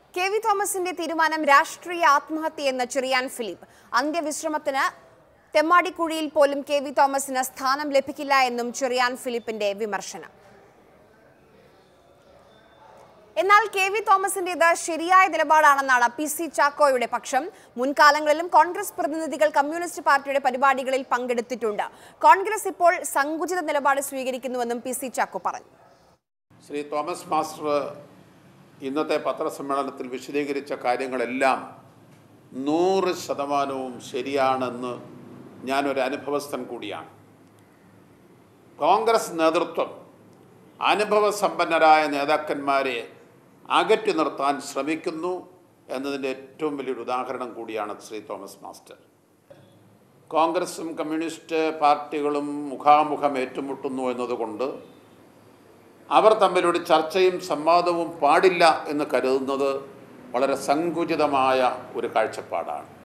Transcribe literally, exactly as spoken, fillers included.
K V തോമസിന്റെ തീരുമാനം രാഷ്ട്രീയ ആത്മഹത്യയെന്ന് ചെറിയാൻ ഫിലിപ്പ്. അന്ത്യവിശ്രമത്തിന് തെമ്മാടിക്കുഴിയിൽ പോലും കെ വി തോമസിന് സ്ഥാനം ലഭിക്കില്ല എന്നും ചെറിയാൻ ഫിലിപ്പിന്റെ വിമർശനം. എന്നാൽ കെ വി തോമസിന്റേത് ശരിയായ നിലപാടാണെന്നാണ് പി സി ചാക്കോയുടെ പക്ഷം. മുൻകാലങ്ങളിലും കോൺഗ്രസ് പ്രതിനിധികൾ കമ്മ്യൂണിസ്റ്റ് പാർട്ടിയുടെ പരിപാടികളിൽ പങ്കെടുത്തിട്ടുണ്ട്. കോൺഗ്രസ് ഇപ്പോൾ സങ്കുചിത നിലപാട് സ്വീകരിക്കുന്നുവെന്നും പി സി ചാക്കോ പറഞ്ഞു. ശ്രീ തോമസ് മാസ്റ്റർ ഇന്നത്തെ പത്രസമ്മേളനത്തിൽ വിശദീകരിച്ച കാര്യങ്ങളെല്ലാം നൂറ് ശതമാനവും ശരിയാണെന്ന് ഞാനൊരു അനുഭവസ്ഥൻ കൂടിയാണ്. കോൺഗ്രസ് നേതൃത്വം അനുഭവസമ്പന്നരായ നേതാക്കന്മാരെ അകറ്റി നിർത്താൻ ശ്രമിക്കുന്നു എന്നതിൻ്റെ ഏറ്റവും വലിയൊരു ഉദാഹരണം കൂടിയാണ് ശ്രീ തോമസ് മാസ്റ്റർ. കോൺഗ്രസും കമ്മ്യൂണിസ്റ്റ് പാർട്ടികളും മുഖാമുഖം ഏറ്റുമുട്ടുന്നു എന്നതുകൊണ്ട് അവർ തമ്മിലൊരു ചർച്ചയും സംവാദവും പാടില്ല എന്ന് കരുതുന്നത് വളരെ സങ്കുചിതമായ ഒരു കാഴ്ചപ്പാടാണ്.